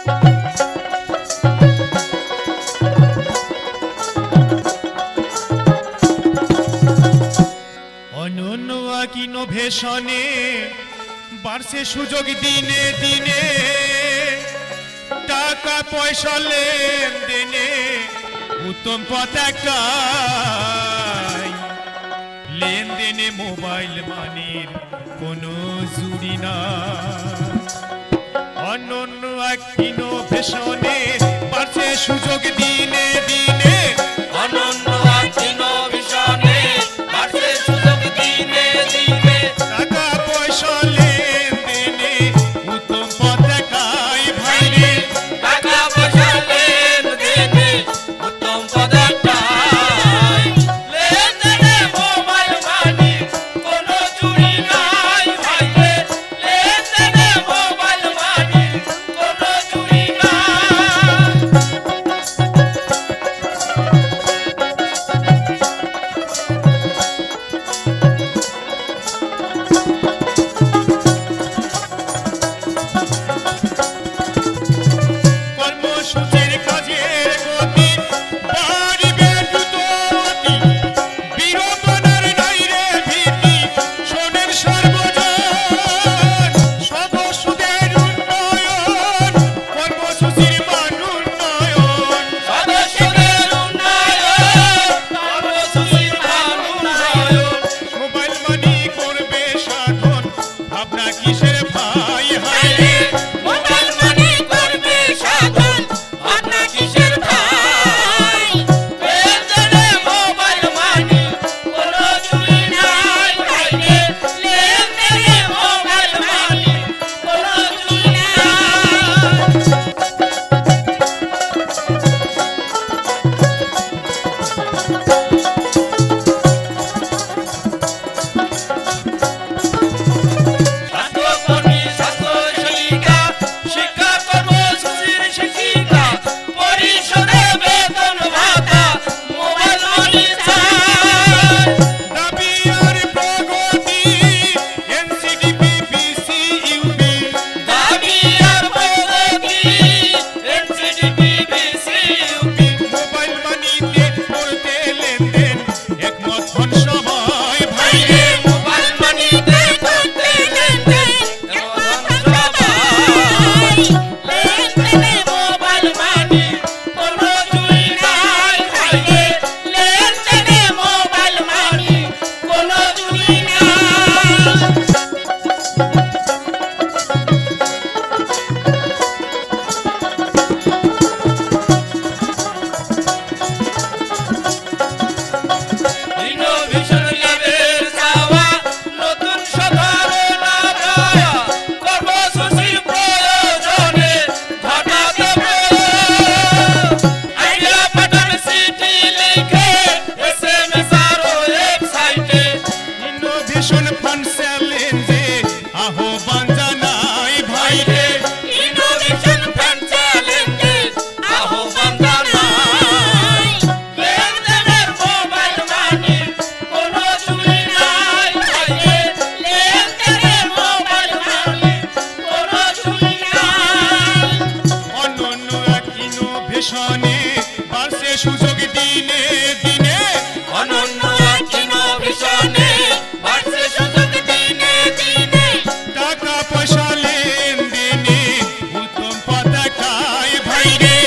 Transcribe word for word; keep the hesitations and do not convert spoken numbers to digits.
ইনোভেশনে বাড়ছে সুযোগ দিনে দিনে, টাকা পয়সা লেনদেনে উত্তম পতাকায়, লেনদেনে মোবাইল মানির কোনো জুড়ি না। অনন্য এক ইনোভেশনে বাড়ছে সুযোগ দিনে দিনে, অনন্য এক ইনোভেশনে বাড়ছে সুযোগ দিনে দিনে, টাকা পয়সা লেনদেনে উত্তম পতাকায় ভাইরে, টাকা পয়সা লেনদেনে উত্তম পতাকায়, লেনদেনে মোবাইল মানি কোনো চুরি নাই ভাইরে, লেনদেনে মোবাইল মানি কোনো চুরি নাই। কর্মসূচির কাজের গতি বাড়িবে দ্রুতগতি, বিড়ম্বনার নাই রে ভীতি, শোনেন সর্বজন সদস্যদের উন্নয়ন, কর্মসূচির মান উন্নয়ন, সদস্যদের উন্নয়ন, কর্মসূচির মান উন্নয়ন, মোবাইল মানি করবে সাধন, ভাবনা কিসের ভাই হায়, মোবাইল মানি করবে সাধন, ভাবনা কিসের ভাই, লেনদেনে মোবাইল মানি কোনো চুরি নাই ভাইরে, লেনদেনে মোবাইল মানি কোনো চুরি স্বাস্থ্যকর্মী, স্বাস্থ্য সেবিকা, শিক্ষা কর্মসূচির শিক্ষিকা, পরিষদে বেতন ভাতা, মোবাইল মানি চাই। দাবি আর প্রগতি এনসিডিপি বিসিইউবি, দাবি আর প্রগতি এনসিডিপি বিসিইউবি, মোবাইল মানিতে করতে লেনদেন একমত হন সবাই ভাইরে, মোবাইল মানিতে করতে লেনদেন একমত সবাই, লেনদেনে মোবাইল মানি কোনো চুরি নাই ভাইরে, লেনদেনে মোবাইল মানি কোনো চুরি নাই। ইনোভেশন ল্যাবের চাওয়া নতুন সাধারণা পাওয়া, কর্মসূচির প্রয়োজনে ঘটাতে প্রয়োগ, আইডিয়া পাঠান চিঠি লিখে এসএমএস আর ওয়েবসাইটে, ইনোভেশন ফান্ড চ্যালেঞ্জে আহ্বান জানাই ভাইরে, ইনোভেশন ফান্ড চ্যালেঞ্জে আহ্বান জানাই, লেনদেনের মোবাইল মানি কোনো চুরি নাই ভাইরে, লেনদেনের মোবাইল মানি কোনো চুরি নাই। অনন্য এক ইনোভেশনে বাড়ছে সুযোগ দিনে দিনে, অনন্য এক ইনোভেশনে বাড়ছে সুযোগ দিনে দিনে, টাকা পয়সা লেনদেনে উত্তম পতাকায় ভাইরে,